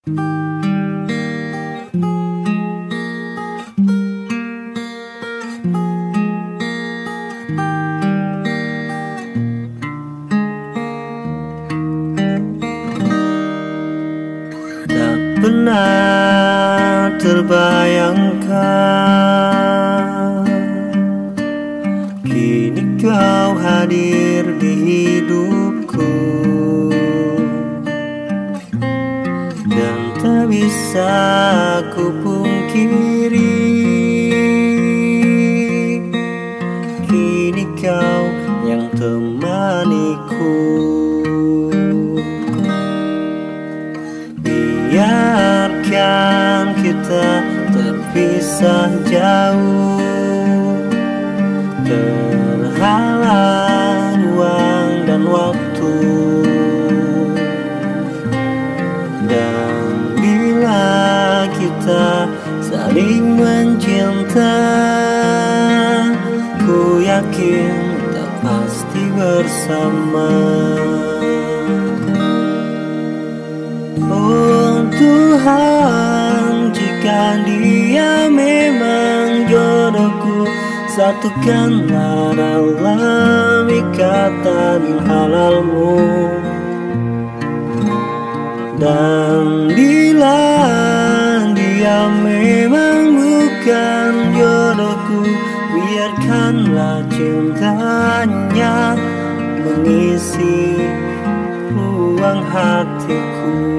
Tak pernah terbayangkan kini kau hadir di hidupku, dan tak bisa ku pungkiri kini kau yang temaniku. Biarkan kita terpisah jauh, terhalang ruang dan waktu, dan bila kita saling mencinta, ku yakin tak pasti bersama. Oh Tuhan, jika dia memang jodohku, satukanlah dalam ikatan halalmu. Dan bila dia memang bukan jodohku, biarkanlah cintanya mengisi ruang hatiku.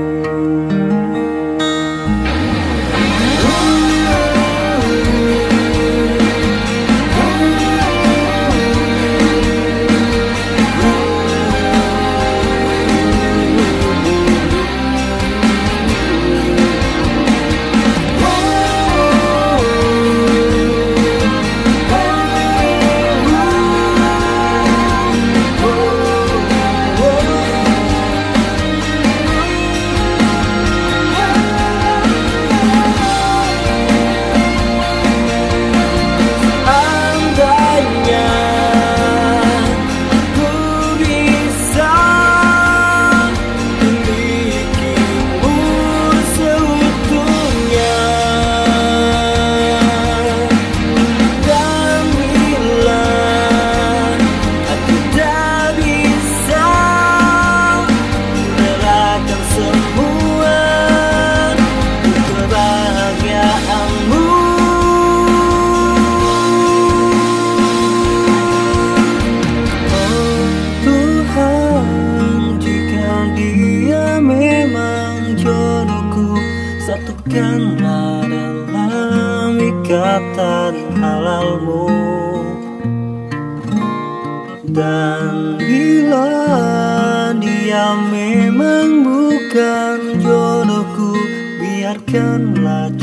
Satukanlah dalam ikatan halalmu, dan bila dia memang bukan jodohku, biarkanlah